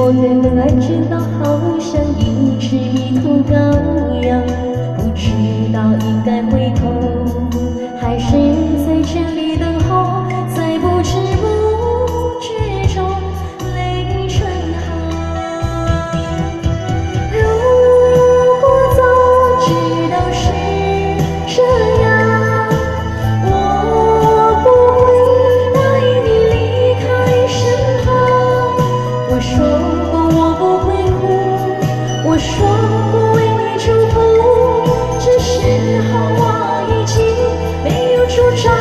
我对本爱知道好像一只迷途羔羊，不知道应该回头，还是在这里等候，在不知不觉中泪成行。如果早知道是这样，我不会带你离开身旁。我说过我不会哭，我说过为你祝福，这时候我已经没有主张。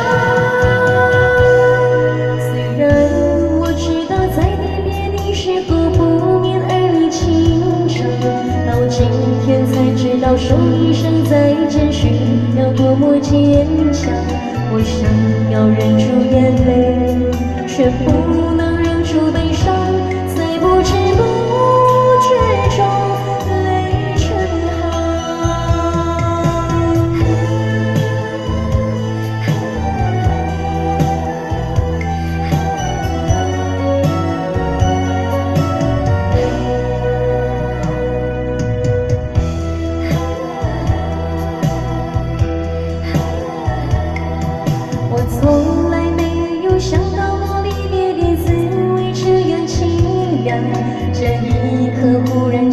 虽然我知道在你面你是故不免儿女情长，到今天才知道说一声再见需要多么坚强。我想要忍住眼泪，却不能忍住悲伤，在不知不觉中泪成我从来没有想到过离别的滋味这样凄凉，这一刻忽然